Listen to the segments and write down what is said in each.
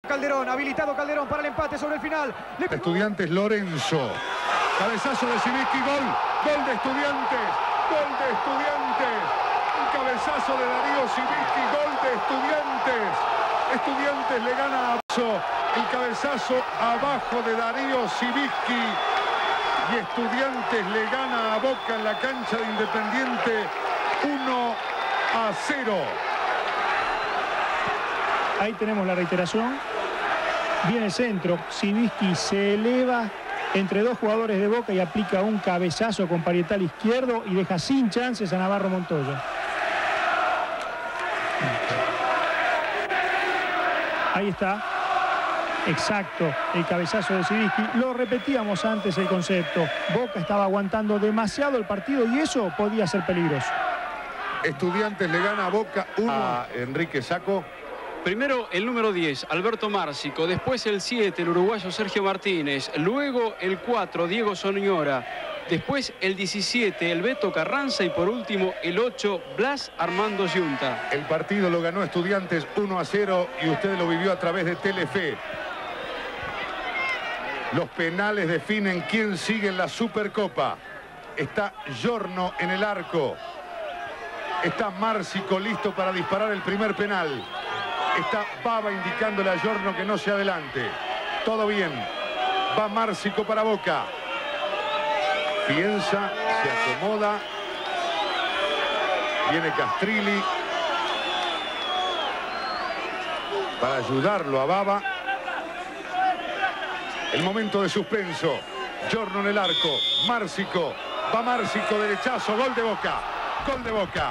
Calderón, habilitado Calderón para el empate sobre el final. Estudiantes Lorenzo. Cabezazo de Sibicki, gol. Gol de Estudiantes. Gol de Estudiantes. Un cabezazo de Darío Sibicki, gol de Estudiantes. Estudiantes le gana a el cabezazo abajo de Darío Sibicki. Y Estudiantes le gana a Boca en la cancha de Independiente 1-0. Ahí tenemos la reiteración. Viene el centro. Sibicki se eleva entre dos jugadores de Boca y aplica un cabezazo con parietal izquierdo y deja sin chances a Navarro Montoya. Ahí está. Exacto, el cabezazo de Sibicki. Lo repetíamos antes el concepto. Boca estaba aguantando demasiado el partido y eso podía ser peligroso. Estudiantes le gana a Boca 1 a Enrique Sacco. Primero el número 10, Alberto Márcico. Después el 7, el uruguayo Sergio Martínez. Luego el 4, Diego Soñora. Después el 17, el Beto Carranza. Y por último el 8, Blas Armando Yunta. El partido lo ganó Estudiantes 1-0 y usted lo vivió a través de Telefe. Los penales definen quién sigue en la Supercopa. Está Giorno en el arco. Está Márcico listo para disparar el primer penal. Está Baba indicándole a Giorno que no se adelante. Todo bien. Va Márcico para Boca. Piensa, se acomoda. Viene Castrilli para ayudarlo a Baba. El momento de suspenso. Giorno en el arco. Márcico. Va Márcico, derechazo. Gol de Boca. Gol de Boca.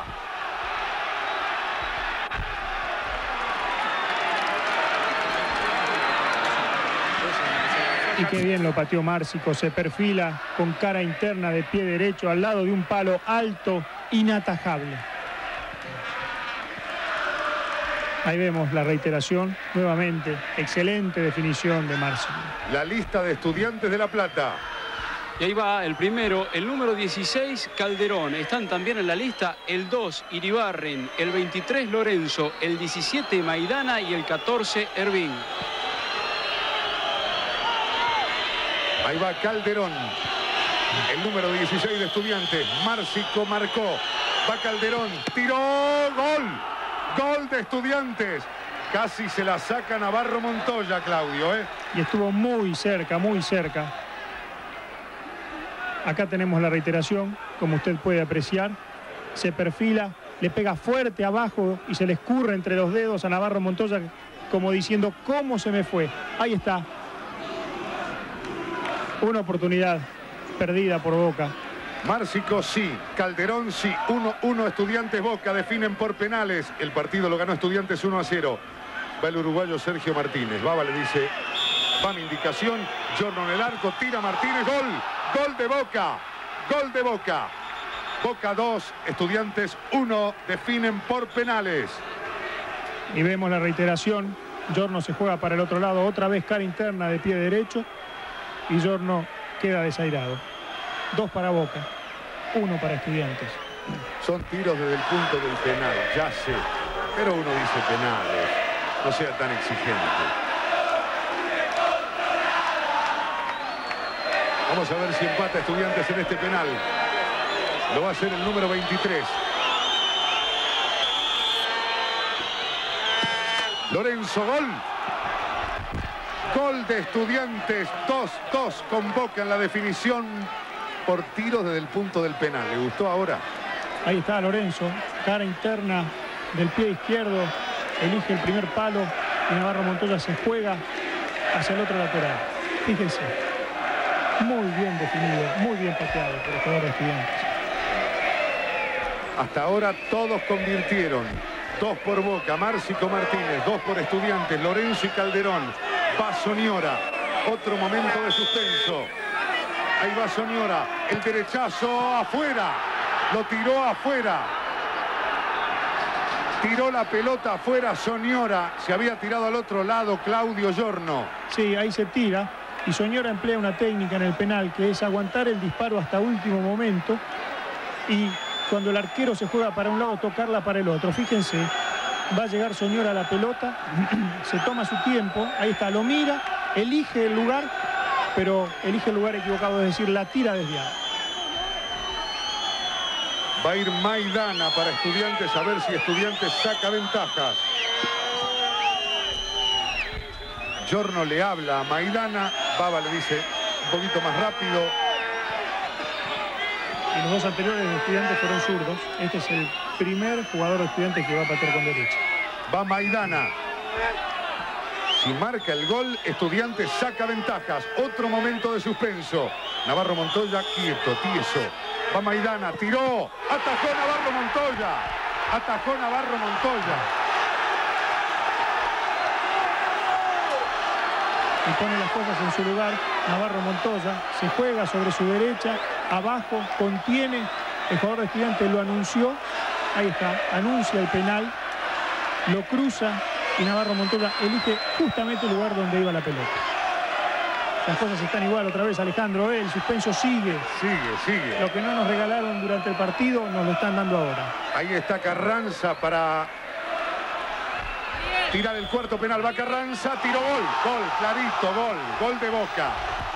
Y qué bien lo pateó Márcico. Se perfila con cara interna de pie derecho al lado de un palo alto, inatajable. Ahí vemos la reiteración, nuevamente, excelente definición de Márcico. La lista de Estudiantes de La Plata. Y ahí va el primero, el número 16, Calderón. Están también en la lista el 2, Iribarren, el 23, Lorenzo, el 17, Maidana y el 14, Ervin. Ahí va Calderón, el número 16 de Estudiantes. Márcico marcó, va Calderón, tiró, gol. Gol de Estudiantes. Casi se la saca Navarro Montoya, Claudio. Y estuvo muy cerca, muy cerca. Acá tenemos la reiteración, como usted puede apreciar. Se perfila, le pega fuerte abajo y se le escurre entre los dedos a Navarro Montoya, como diciendo, ¿cómo se me fue? Ahí está. Una oportunidad perdida por Boca. Márcico sí, Calderón sí, 1-1 Estudiantes Boca, definen por penales. El partido lo ganó Estudiantes 1-0. Va el uruguayo Sergio Martínez. Baba le dice, va mi indicación. Giorno en el arco, tira Martínez, gol. Gol de Boca, gol de Boca. Boca 2, Estudiantes 1, definen por penales. Y vemos la reiteración. Giorno se juega para el otro lado, otra vez cara interna de pie derecho. Y Giorno queda desairado. 2 para Boca, 1 para Estudiantes. Son tiros desde el punto del penal, ya sé. Pero uno dice penales. No sea tan exigente. Vamos a ver si empata Estudiantes en este penal. Lo va a hacer el número 23. Lorenzo, gol. Gol de Estudiantes, 2-2 con Boca en la definición por tiros desde el punto del penal. ¿Le gustó ahora? Ahí está Lorenzo, cara interna del pie izquierdo, elige el primer palo y Navarro Montoya se juega hacia el otro lateral. Fíjense, muy bien definido, muy bien pateado por el jugador de Estudiantes. Hasta ahora todos convirtieron. 2 por Boca, Márcico Martínez, 2 por Estudiantes, Lorenzo y Calderón. Va Soñora, otro momento de suspenso. Ahí va Soñora, el derechazo afuera, lo tiró afuera. Tiró la pelota afuera Soñora, se había tirado al otro lado Claudio Giorno. Sí, ahí se tira y Soñora emplea una técnica en el penal que es aguantar el disparo hasta último momento y cuando el arquero se juega para un lado, tocarla para el otro. Fíjense, Va a llegar Soñora a la pelota, se toma su tiempo, ahí está, lo mira, elige el lugar, pero elige el lugar equivocado, es decir, la tira desviada. Va a ir Maidana para Estudiantes, a ver si Estudiantes saca ventajas. Giorno le habla a Maidana, Baba le dice un poquito más rápido. Y los dos anteriores de Estudiantes fueron zurdos. Este es el primer jugador de Estudiantes que va a patear con derecha. Va Maidana. Si marca el gol, Estudiantes saca ventajas. Otro momento de suspenso. Navarro Montoya quieto, tieso. Va Maidana, tiró. Atajó Navarro Montoya. Atajó Navarro Montoya. Y pone las cosas en su lugar. Navarro Montoya se juega sobre su derecha. Abajo, contiene. El jugador de Estudiantes lo anunció. Ahí está, anuncia el penal. Lo cruza. Y Navarro Montoya elige justamente el lugar donde iba la pelota. Las cosas están igual otra vez, Alejandro. El suspenso sigue. Sigue. Lo que no nos regalaron durante el partido nos lo están dando ahora. Ahí está Carranza para tirar el cuarto penal. Va Carranza, tiró gol, clarito, gol de Boca.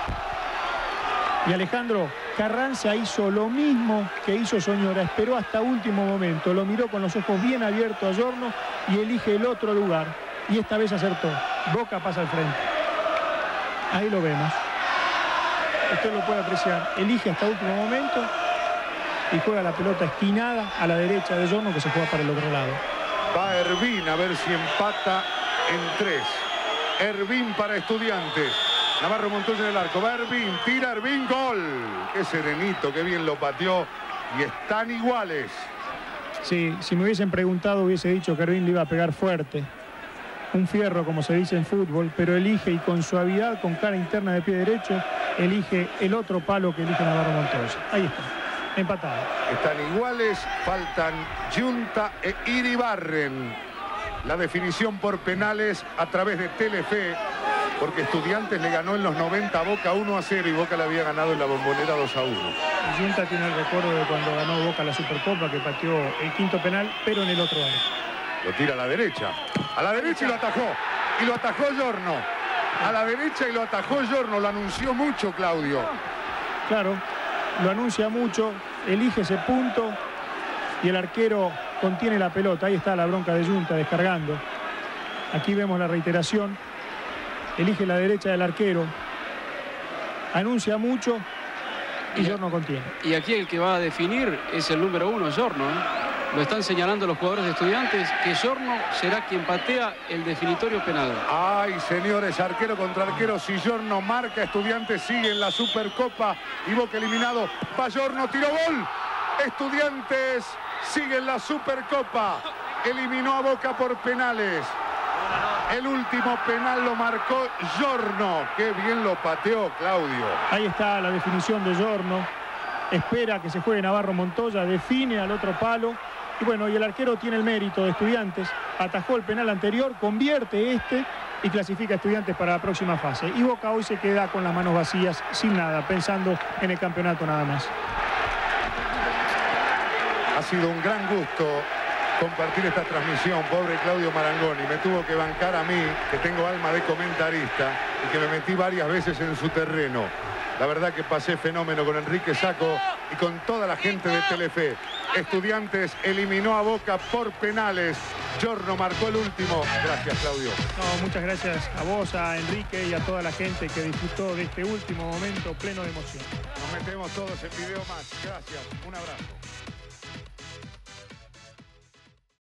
Y Alejandro, Carranza hizo lo mismo que hizo Soñora, esperó hasta último momento, lo miró con los ojos bien abiertos a Giorno y elige el otro lugar. Y esta vez acertó. Boca pasa al frente. Ahí lo vemos. Usted lo puede apreciar. Elige hasta último momento y juega la pelota esquinada a la derecha de Giorno, que se juega para el otro lado. Va Ervín a ver si empata en 3. Ervín para Estudiantes. Navarro Montoya en el arco. Va Ervín, tira Ervín, gol. Qué serenito, qué bien lo pateó. Y están iguales. Sí, si me hubiesen preguntado hubiese dicho que Ervín le iba a pegar fuerte. Un fierro, como se dice en fútbol, pero elige y con suavidad, con cara interna de pie derecho, elige el otro palo que elige Navarro Montoya. Ahí está, empatado. Están iguales, faltan Giunta e Iribarren. La definición por penales a través de Telefe, porque Estudiantes le ganó en los 90 a Boca 1-0 y Boca le había ganado en la Bombonera 2-1. Y Giunta tiene el recuerdo de cuando ganó Boca la Supercopa, que pateó el quinto penal, pero en el otro área. Lo tira a la derecha. A la derecha y lo atajó. Y lo atajó Giorno. A la derecha y lo atajó Giorno. Lo anunció mucho, Claudio. Claro, lo anuncia mucho. Elige ese punto. Y el arquero contiene la pelota. Ahí está la bronca de Giunta descargando. Aquí vemos la reiteración. Elige la derecha del arquero. Anuncia mucho. Y Giorno contiene. Y aquí el que va a definir es el número 1, Giorno, Lo están señalando los jugadores de Estudiantes, que Giorno será quien patea el definitorio penal. Ay, señores, arquero contra arquero. Si Giorno marca, Estudiantes sigue en la Supercopa y Boca eliminado. Va Giorno, tiro gol. Estudiantes sigue en la Supercopa. Eliminó a Boca por penales. El último penal lo marcó Giorno. Qué bien lo pateó, Claudio. Ahí está la definición de Giorno. Espera que se juegue Navarro Montoya, define al otro palo. Y bueno, y el arquero tiene el mérito de Estudiantes. Atajó el penal anterior, convierte este y clasifica a Estudiantes para la próxima fase. Y Boca hoy se queda con las manos vacías, sin nada, pensando en el campeonato nada más. Ha sido un gran gusto compartir esta transmisión. Pobre Claudio Marangoni, me tuvo que bancar a mí, que tengo alma de comentarista y que me metí varias veces en su terreno. La verdad que pasé fenómeno con Enrique Sacco y con toda la gente de Telefe. Estudiantes eliminó a Boca por penales. Giorno marcó el último. Gracias, Claudio. No, muchas gracias a vos, a Enrique y a toda la gente que disfrutó de este último momento pleno de emoción. Nos metemos todos en video más. Gracias. Un abrazo.